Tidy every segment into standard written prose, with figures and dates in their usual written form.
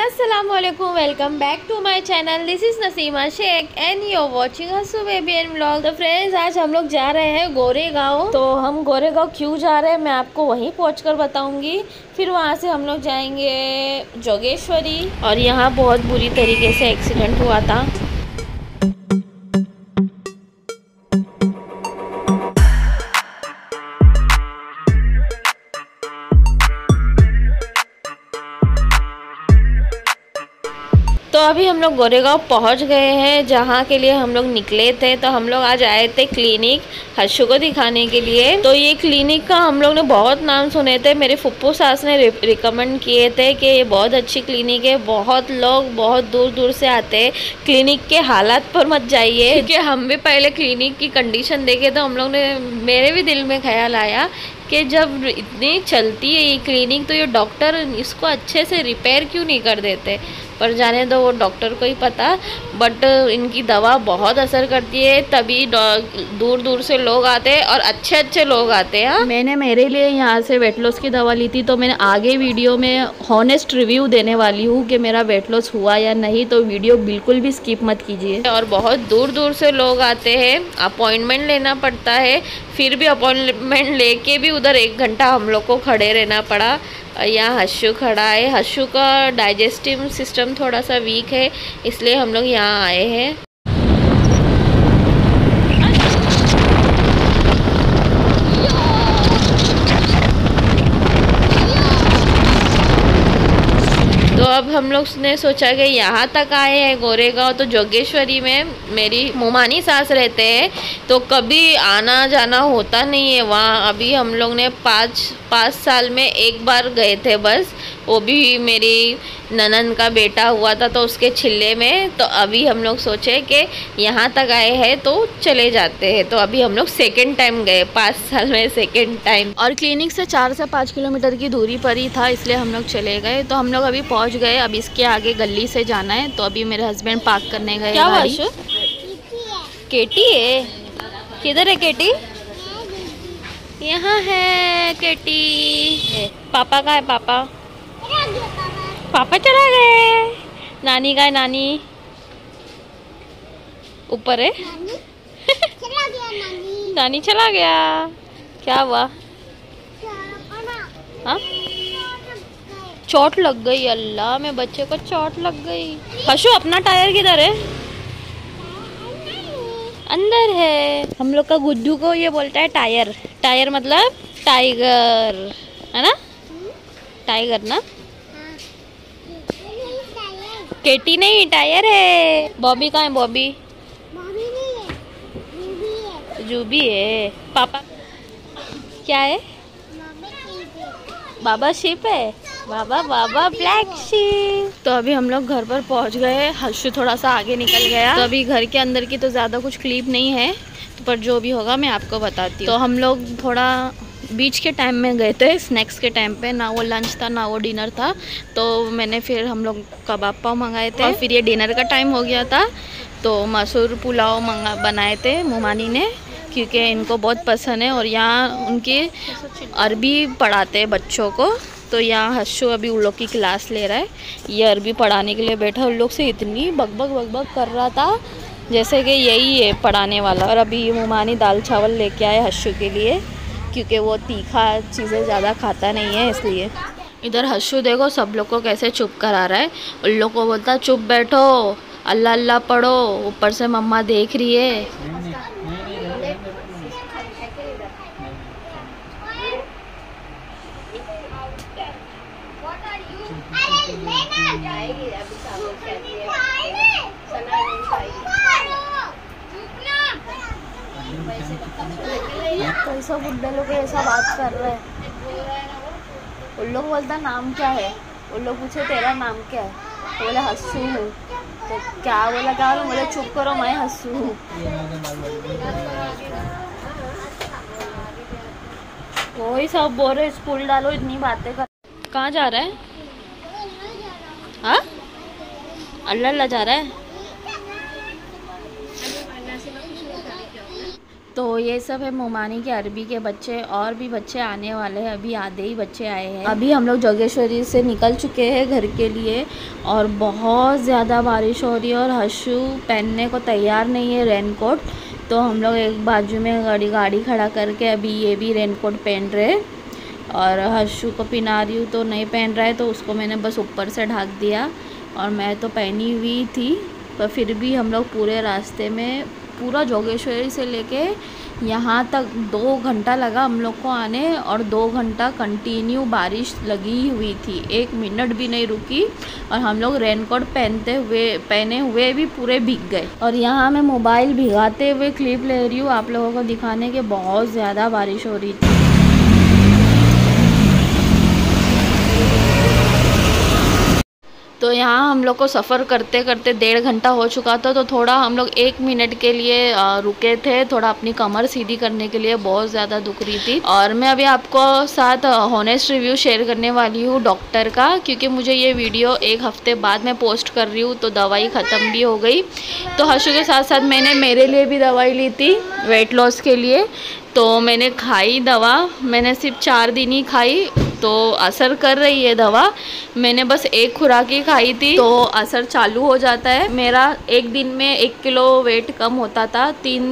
अस्सलाम वालेकुम, welcome back to my channel. This is Naseema Shaikh and you are watching Hasu baby and vlog. तो friends, आज हम लोग जा रहे हैं गोरेगांव। तो हम गोरेगांव क्यों जा रहे हैं मैं आपको वहीं पहुंचकर बताऊंगी। फिर वहां से हम लोग जाएंगे जोगेश्वरी। और यहाँ बहुत बुरी तरीके से एक्सीडेंट हुआ था। तो अभी हम लोग गोरेगांव पहुंच गए हैं, जहां के लिए हम लोग निकले थे। तो हम लोग आज आए थे क्लिनिक हर्षु को दिखाने के लिए। तो ये क्लिनिक का हम लोग ने बहुत नाम सुने थे। मेरे फुप्पू सास ने रिकमेंड किए थे कि ये बहुत अच्छी क्लिनिक है। बहुत लोग बहुत दूर दूर से आते हैं। क्लिनिक के हालात पर मत जाइए, क्योंकि हम भी पहले क्लिनिक की कंडीशन देखे तो हम लोग ने, मेरे भी दिल में ख्याल आया कि जब इतनी चलती है ये क्लिनिक तो ये डॉक्टर इसको अच्छे से रिपेयर क्यों नहीं कर देते। पर जाने दो, वो डॉक्टर को ही पता। बट इनकी दवा बहुत असर करती है, तभी दूर दूर से लोग आते हैं और अच्छे अच्छे लोग आते हैं। मैंने मेरे लिए यहाँ से वेट लॉस की दवा ली थी, तो मैंने आगे वीडियो में हॉनेस्ट रिव्यू देने वाली हूँ कि मेरा वेट लॉस हुआ या नहीं। तो वीडियो बिल्कुल भी स्किप मत कीजिए। और बहुत दूर दूर से लोग आते हैं, अपॉइंटमेंट लेना पड़ता है। फिर भी अपॉइंटमेंट लेके भी उधर 1 घंटा हम लोग को खड़े रहना पड़ा। यहाँ हर्षु खड़ा है। हर्षु का डाइजेस्टिव सिस्टम थोड़ा सा वीक है, इसलिए हम लोग यहाँ आए हैं। तो अब हम लोग ने सोचा कि यहाँ तक आए हैं गोरेगांव, तो जोगेश्वरी में मेरी मुमानी सास रहते हैं, तो कभी आना जाना होता नहीं है वहाँ। अभी हम लोग ने 5 साल में 1 बार गए थे बस, वो भी मेरी ननन का बेटा हुआ था तो उसके छिल्ले में। तो अभी हम लोग सोचे कि यहाँ तक आए हैं तो चले जाते हैं। तो अभी हम लोग सेकेंड टाइम गए, 5 साल में सेकेंड टाइम। और क्लिनिक से 4 से 5 किलोमीटर की दूरी पर ही था, इसलिए हम लोग चले गए। तो हम लोग अभी पहुँच गए। अब इसके आगे गली से जाना है। तो अभी मेरे हस्बैंड पार्क करने गए। क्या गाड़ी? केटी है? किधर है केटी? यहाँ है केटी। पापा का है? पापा चला गए। नानी का है? नानी ऊपर है। नानी चला गया। क्या हुआ? हाँ, चोट लग गई। अल्लाह, मैं बच्चे को चोट लग गई। हर्षु, अपना टायर किधर है? अंदर है। हम लोग का गुड्डू को ये बोलता है टायर। टायर मतलब टाइगर, है ना? टाइगर ना? केटी नहीं, टायर है। बॉबी कहाँ है? बॉबी जूबी है। पापा क्या है? बाबा शिप है। Baa baa black sheep. तो अभी हम लोग घर पर पहुंच गए। हर्षु थोड़ा सा आगे निकल गया। तो अभी घर के अंदर की तो ज़्यादा कुछ क्लिप नहीं है, तो पर जो भी होगा मैं आपको बताती हूँ। तो हम लोग थोड़ा बीच के टाइम में गए थे, स्नैक्स के टाइम पे। ना वो लंच था ना वो डिनर था। तो मैंने फिर हम लोग कबाब पाव मंगाए थे। और फिर ये डिनर का टाइम हो गया था, तो मसूर पुलाव बनाए थे मुमानी ने, क्योंकि इनको बहुत पसंद है। और यहाँ उनके अरबी पढ़ाते हैं बच्चों को। तो यहाँ हर्षु अभी उन लोग की क्लास ले रहा है। ये अरबी पढ़ाने के लिए बैठा। उन लोग से इतनी बकबक कर रहा था जैसे कि यही है पढ़ाने वाला। और अभी मुमानी दाल चावल लेके आए हर्षु के लिए, क्योंकि वो तीखा चीज़ें ज़्यादा खाता नहीं है, इसलिए। इधर हर्षु देखो सब लोग को कैसे चुप करा रहा है। उन लोग को बोलता चुप बैठो, अल्लाह अल्लाह पढ़ो। ऊपर से मम्मा देख रही है। कैसा बुड्ढे लोग ऐसा बात कर रहे हैं। उन लोग बोलता नाम क्या है? उन लोग पूछे तेरा नाम क्या है? तो बोले हर्षु हूँ। तो क्या बोला? बोले चुप करो, मैं हर्षु हूँ। वही सब बोल रहे स्कूल डालो, इतनी बातें कर। कहाँ जा रहा है? हाँ, अल्लाह अल्लाह जा रहा है। तो ये सब है मोमानी के अरबी के बच्चे, और भी बच्चे आने वाले हैं, अभी आधे ही बच्चे आए हैं। अभी हम लोग जोगेश्वरी से निकल चुके हैं घर के लिए, और बहुत ज़्यादा बारिश हो रही है और हर्षु पहनने को तैयार नहीं है रेनकोट। तो हम लोग एक बाजू में गाड़ी खड़ा करके अभी ये भी रेनकोट पहन रहे, और हर्षु को पहना रही हूँ तो नहीं पहन रहा है, तो उसको मैंने बस ऊपर से ढक दिया, और मैं तो पहनी हुई थी। पर फिर भी हम लोग पूरे रास्ते में, पूरा जोगेश्वरी से लेके यहाँ तक 2 घंटा लगा हम लोग को आने, और 2 घंटा कंटिन्यू बारिश लगी हुई थी, 1 मिनट भी नहीं रुकी। और हम लोग रेनकोट पहने हुए भी पूरे भीग गए। और यहाँ मैं मोबाइल भिगाते हुए क्लिप ले रही हूँ आप लोगों को दिखाने के, बहुत ज़्यादा बारिश हो रही थी। तो यहाँ हम लोग को सफ़र करते करते 1.5 घंटा हो चुका था, तो थोड़ा हम लोग 1 मिनट के लिए रुके थे, थोड़ा अपनी कमर सीधी करने के लिए, बहुत ज़्यादा दुख रही थी। और मैं अभी आपको साथ हॉनेस्ट रिव्यू शेयर करने वाली हूँ डॉक्टर का, क्योंकि मुझे ये वीडियो 1 हफ्ते बाद मैं पोस्ट कर रही हूँ, तो दवाई ख़त्म भी हो गई। तो हर्षु के साथ साथ मैंने मेरे लिए भी दवाई ली थी वेट लॉस के लिए, तो मैंने खाई दवा। मैंने सिर्फ 4 दिन ही खाई, तो असर कर रही है दवा। मैंने बस 1 खुराक ही खाई थी, तो असर चालू हो जाता है। मेरा 1 दिन में 1 किलो वेट कम होता था।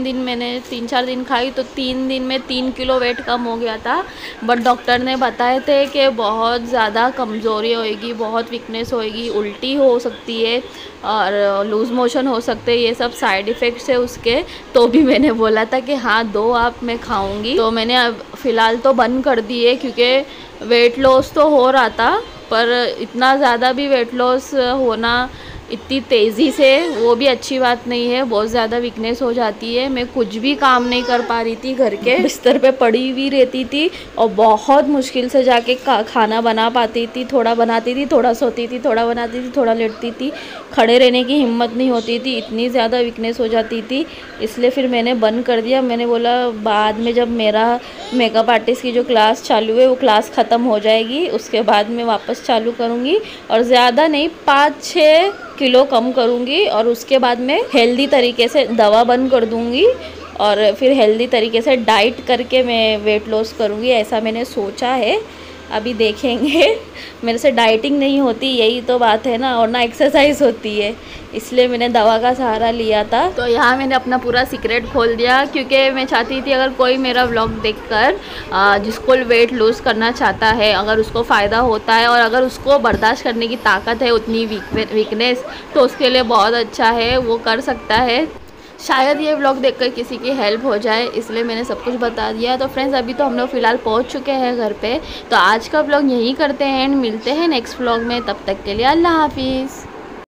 3-4 दिन खाई तो 3 दिन में 3 किलो वेट कम हो गया था। बट डॉक्टर ने बताए थे कि बहुत ज़्यादा कमज़ोरी होएगी, बहुत वीकनेस होएगी, उल्टी हो सकती है और लूज़ मोशन हो सकते हैं, ये सब साइड इफ़ेक्ट्स है उसके। तो भी मैंने बोला था कि हाँ 2 आप मैं खाऊंगी। तो मैंने अब फ़िलहाल तो बंद कर दी है, क्योंकि वेट लॉस तो हो रहा था, पर इतना ज़्यादा भी वेट लॉस होना इतनी तेज़ी से वो भी अच्छी बात नहीं है। बहुत ज़्यादा वीकनेस हो जाती है। मैं कुछ भी काम नहीं कर पा रही थी, घर के बिस्तर पे पड़ी हुई रहती थी, और बहुत मुश्किल से जाके खाना बना पाती थी। थोड़ा बनाती थी, थोड़ा सोती थी, थोड़ा बनाती थी, थोड़ा लेटती थी। खड़े रहने की हिम्मत नहीं होती थी, इतनी ज़्यादा वीकनेस हो जाती थी। इसलिए फिर मैंने बंद कर दिया। मैंने बोला बाद में जब मेरा मेकअप आर्टिस्ट की जो क्लास चालू है वो क्लास ख़त्म हो जाएगी, उसके बाद मैं वापस चालू करूँगी, और ज़्यादा नहीं 5-6 किलो कम करूँगी, और उसके बाद मैं हेल्दी तरीके से दवा बंद कर दूँगी, और फिर हेल्दी तरीके से डाइट करके मैं वेट लॉस करूँगी, ऐसा मैंने सोचा है। अभी देखेंगे। मेरे से डाइटिंग नहीं होती, यही तो बात है ना, और ना एक्सरसाइज होती है, इसलिए मैंने दवा का सहारा लिया था। तो यहाँ मैंने अपना पूरा सीक्रेट खोल दिया, क्योंकि मैं चाहती थी अगर कोई मेरा व्लॉग देखकर जिसको वेट लूज़ करना चाहता है, अगर उसको फ़ायदा होता है और अगर उसको बर्दाश्त करने की ताकत है, उतनी वीकनेस, तो उसके लिए बहुत अच्छा है, वो कर सकता है। शायद ये व्लॉग देखकर किसी की हेल्प हो जाए, इसलिए मैंने सब कुछ बता दिया। तो फ्रेंड्स अभी तो हम लोग फ़िलहाल पहुंच चुके हैं घर पे, तो आज का व्लॉग यहीं करते हैं एंड मिलते हैं नेक्स्ट व्लॉग में। तब तक के लिए अल्लाह हाफिज़।